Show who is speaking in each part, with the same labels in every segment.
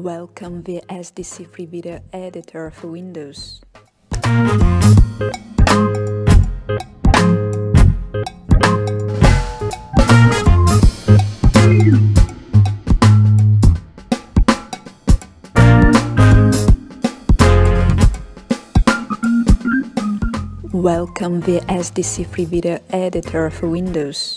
Speaker 1: Welcome VSDC Free Video Editor for Windows. Welcome VSDC Free Video Editor for Windows.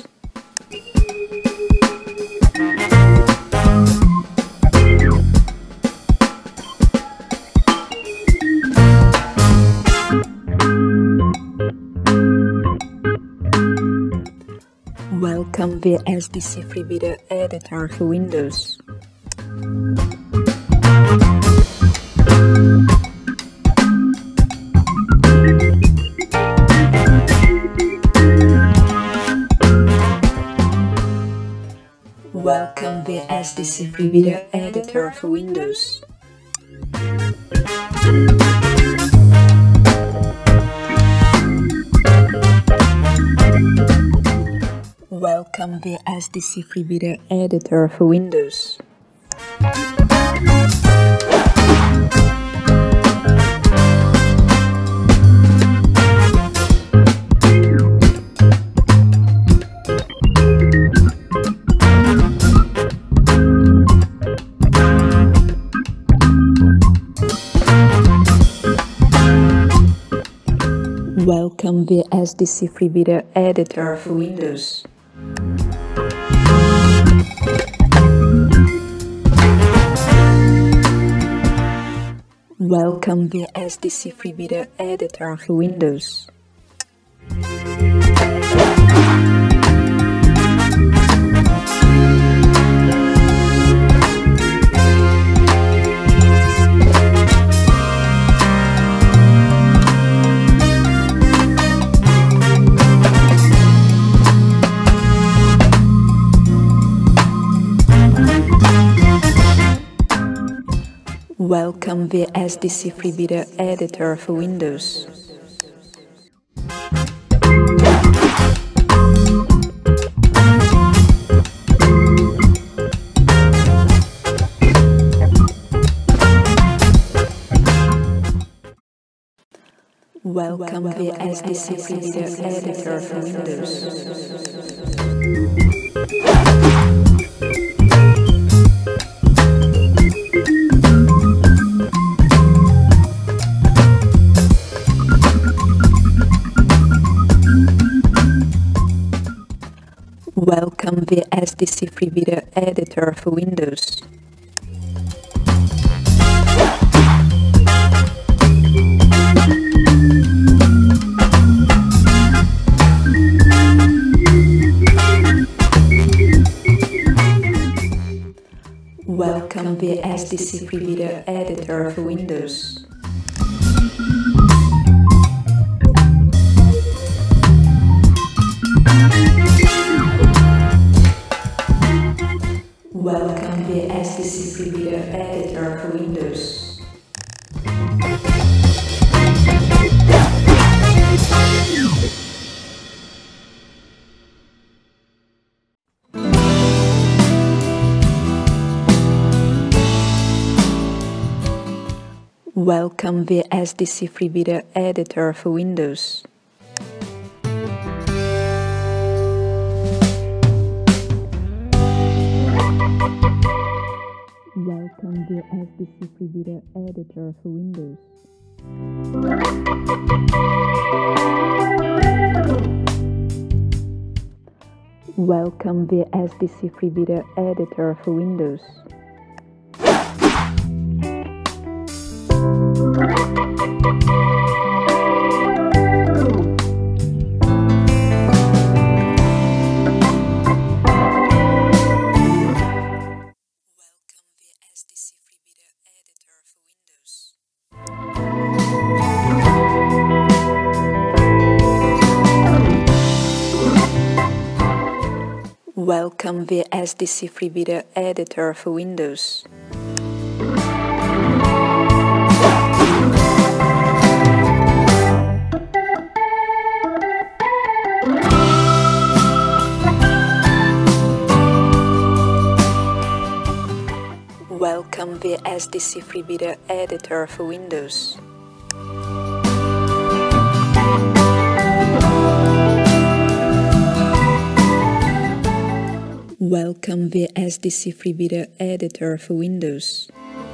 Speaker 1: Welcome VSDC Free Video Editor for Windows. Welcome VSDC Free Video Editor for Windows. Welcome VSDC Free Video Editor for Windows. Welcome VSDC Free Video Editor for Windows. Welcome VSDC Free Video Editor for Windows. Welcome VSDC Free Video Editor for Windows. Welcome VSDC Free Video Editor for Windows. Welcome VSDC Free Video Editor for Windows. Welcome VSDC Free Video Editor for Windows. Welcome VSDC Free Video Editor for Windows. Welcome VSDC Free Video Editor for Windows. Welcome VSDC Free Video Editor for Windows. Welcome VSDC Free Video Editor for Windows. Welcome VSDC Free Video Editor for Windows. Welcome Welcome VSDC Free Video Editor for Windows. Welcome VSDC Free Video Editor for Windows.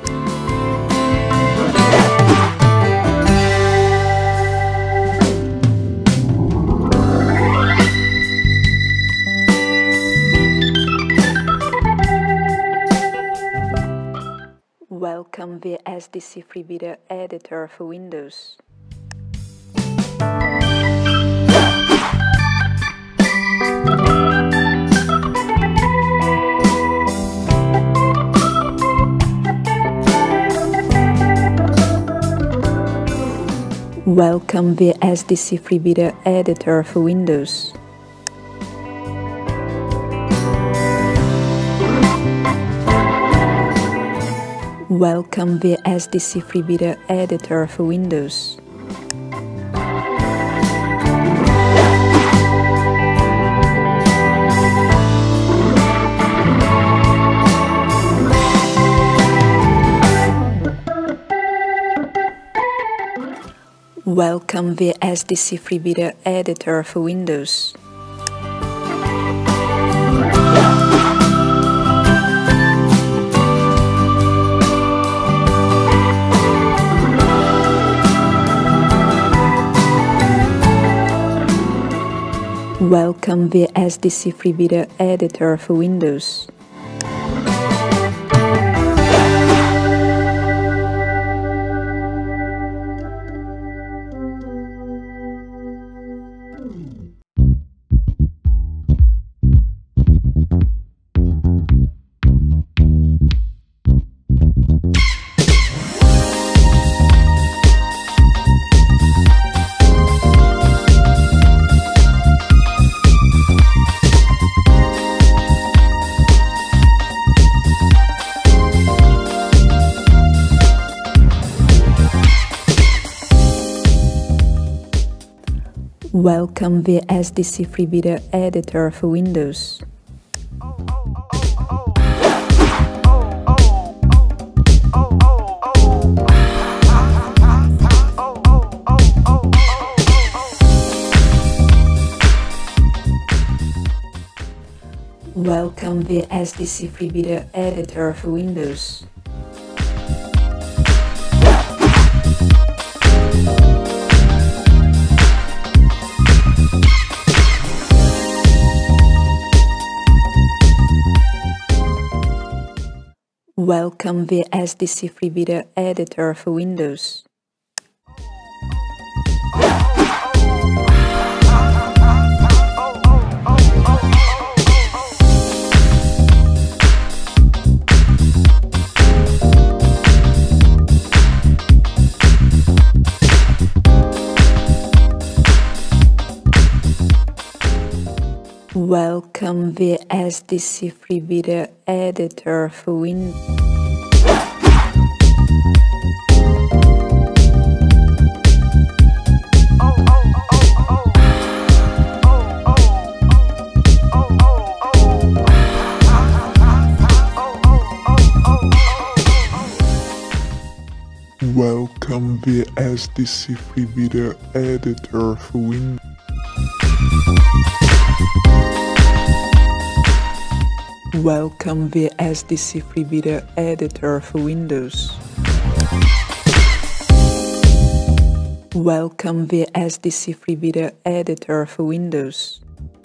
Speaker 1: Welcome VSDC Free Video Editor for Windows. Welcome VSDC Free Video Editor for Windows. Welcome VSDC Free Video Editor for Windows. Welcome VSDC Free Video Editor for Windows. Welcome VSDC Free Video Editor for Windows. Welcome VSDC Free Video Editor for Windows. Welcome VSDC Free Video Editor for Windows. Welcome VSDC Free Video Editor for Windows. Welcome VSDC Free Video Editor for Windows.
Speaker 2: Welcome VSDC Free Video Editor for Windows. Welcome VSDC Free Video Editor for Windows. Welcome VSDC Free Video Editor for Windows.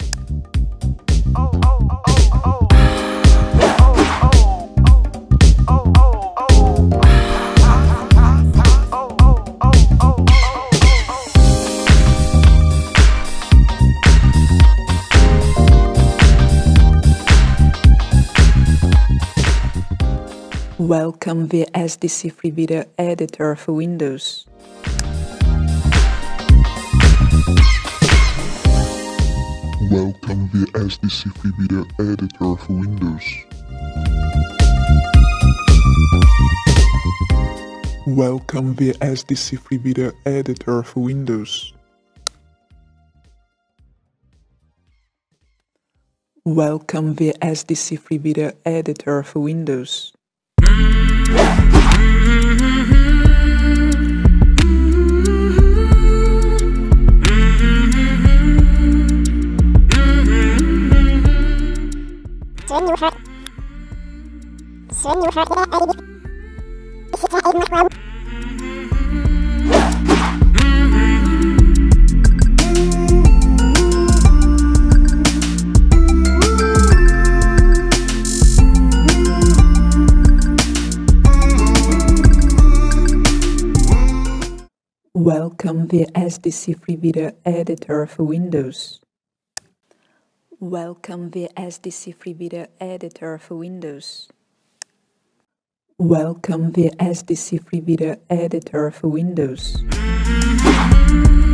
Speaker 2: Welcome VSDC Free Video Editor for Windows. Welcome VSDC Free Video Editor for Windows. Welcome VSDC Free Video Editor for Windows. Welcome VSDC Free Video Editor for Windows.
Speaker 1: Welcome the VSDC free video editor for Windows. Welcome the VSDC free video editor for Windows. Welcome the VSDC free video editor for Windows.